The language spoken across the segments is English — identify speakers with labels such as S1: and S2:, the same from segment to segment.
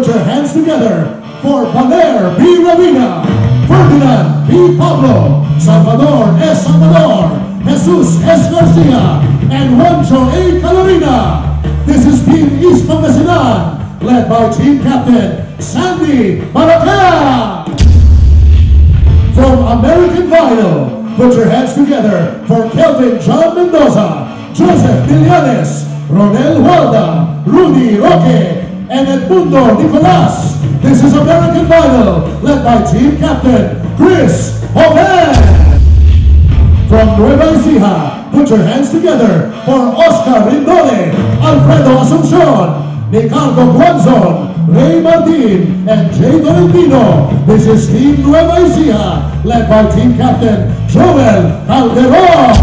S1: Put your hands together for Valer B. Ravina, Ferdinand B. Pablo, Salvador S. Salvador, Jesus S. Garcia, and Juancho A. Calorina. This is Team East Pangasinan, led by Team Captain Sandy Baraka. From American Vinyl, put your hands together for Kelvin John Mendoza, Joseph Villanes, Ronel Walda, Rudy Roque, and Edmundo Nicolas. This is American Vinyl, led by Team Captain Chris Joven. From Nueva Ecija, put your hands together for Oscar Rindole, Alfredo Asuncion, Ricardo Guanzon, Ray Martin, and Jay Valentino. This is Team Nueva Ecija, led by Team Captain Joel Calderon.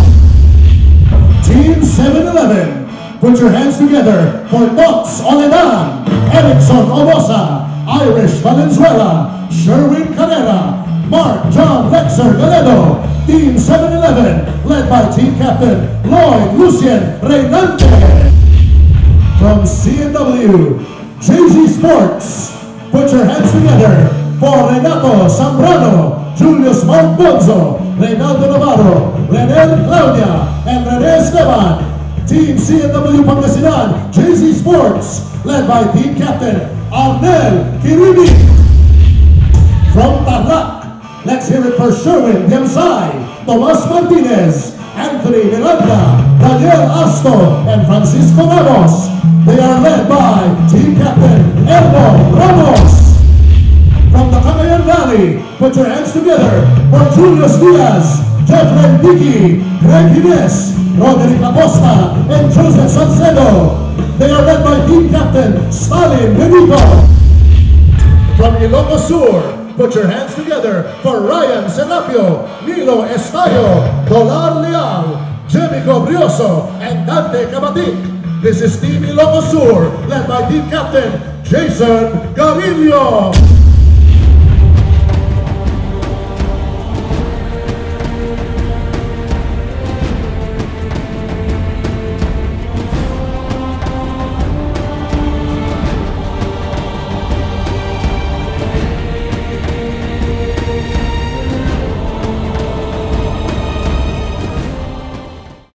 S1: Team 7-Eleven, put your hands together for Dots Oledan, Erickson Obosa, Irish Valenzuela, Sherwin Carrera, Mark John Lexer Galedo. Team 7-Eleven, led by Team Captain Lloyd Lucien Reynante. From CNW, JZ Sports, put your hands together for Renato Zambrano, Julius Mark Bonzo, Reynaldo Navarro, Renel Claudia, and Rene Esteban. Team CNW Pangasinan, JZ Sports, led by Team Captain Arnel Kirini. From Tarlac, let's hear it for Sherwin Diamsay, Tomas Martinez, Anthony Miranda, Daniel Asto, and Francisco Ramos. They are led by Team Captain Elmo Ramos. From the Cagayan Valley, put your hands together for Julius Diaz, Jeffrey Dickey, Greg Hines, Roderick Acosta, and Joseph Salcedo. They are led by Team Captain Stalin Benito. From Ilocos Sur, put your hands together for Ryan Serapio, Nilo Estayo, Dolar Leal, Jemico Brioso, and Dante Cabatic. This is Team Ilocos Sur, led by Team Captain Jason Garillo.